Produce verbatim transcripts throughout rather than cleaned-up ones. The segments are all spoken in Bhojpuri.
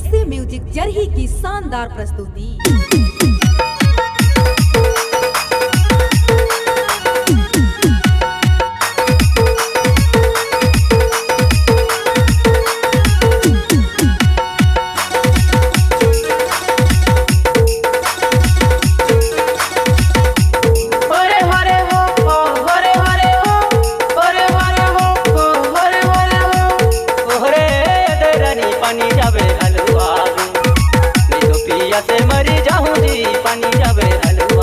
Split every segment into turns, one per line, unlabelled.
एसए म्यूजिक जरही की शानदार प्रस्तुति।
से मरी जाऊं जी पानी जावे हलवा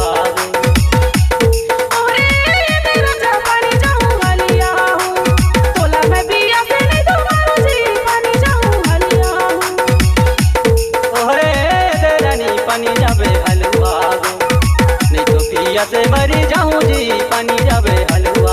ओरे तेरा जा पानी जाऊं हलिया हूं तोला मैं बिया से नहीं तुम्हारा जी पानी जाऊं हलिया हूं
ओरे तेरा नी पानी जावे हलवा नहीं तो पिया से मरी जाऊं जी पानी जावे हलवा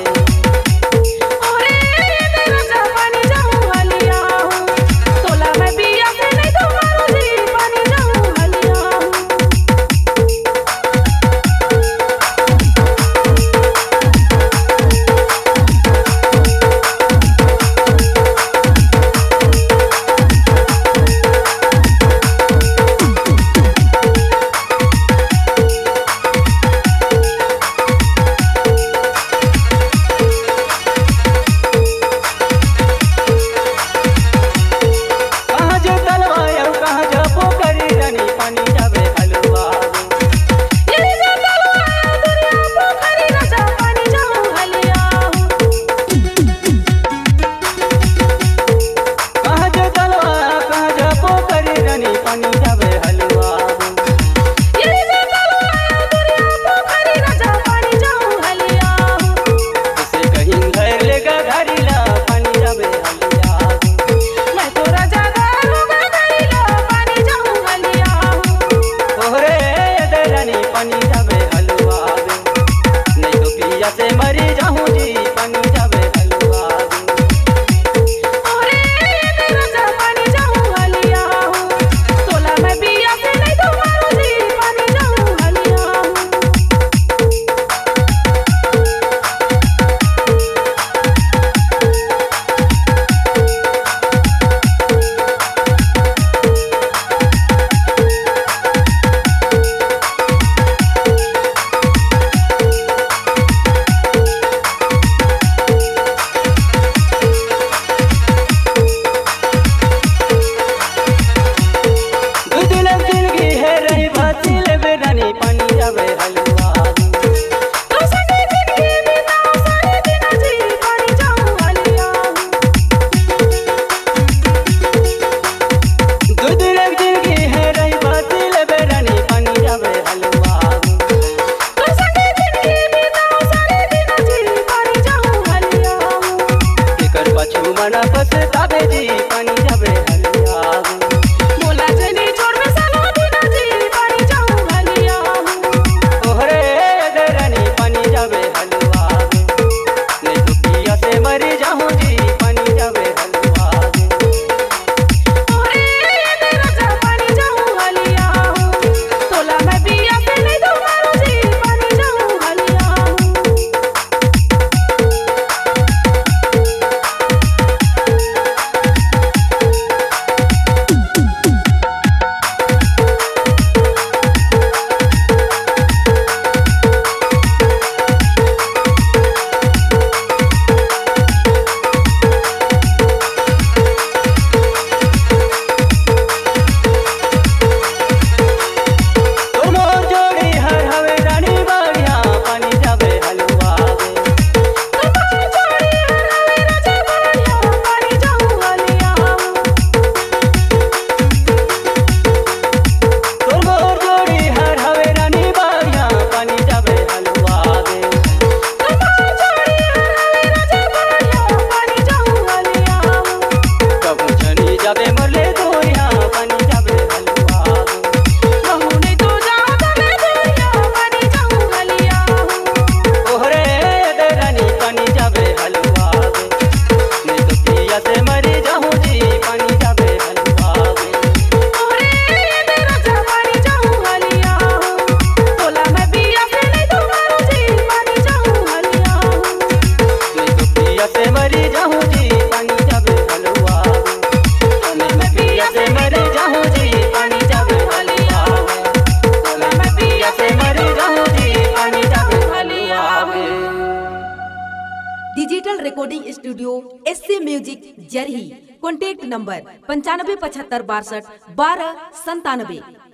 से मरी जाऊं जी पानी जावे हलवा
ओरे तेरा जा पानी जाऊं हलिया हूं तोला मैं बिया से नहीं तुम्हारा जी पानी जाऊं हलिया
पानी जावे हलवा
तो संगे जिंदगी बिताओ सारे दिन जी पानी जाऊं हलिया
दूध लग जिंदगी है रही बाती ले बेरानी पानी जावे हलवा
तो संगे जिंदगी बिताओ सारे दिन जी पानी जाऊं हलिया
एकर पछू मना पछतावे जी पानी जावे हलवा
बोला जनी छोड़ में सालो दिन जी पानी जाऊं
पानी जावे हलवा नहीं तो पिया से मरी जाऊं जी पानी जावे हलवा
ओरे तेरा जा पानी जाऊं हलिया हूं तोला मैं बिया से नहीं तुम्हारा जी पानी जाऊं हलिया हूं
रिकॉर्डिंग स्टूडियो एस से म्यूजिक जरही। कॉन्टैक्ट नंबर पंचानबे पचहत्तर बासठ बारह संतानबे।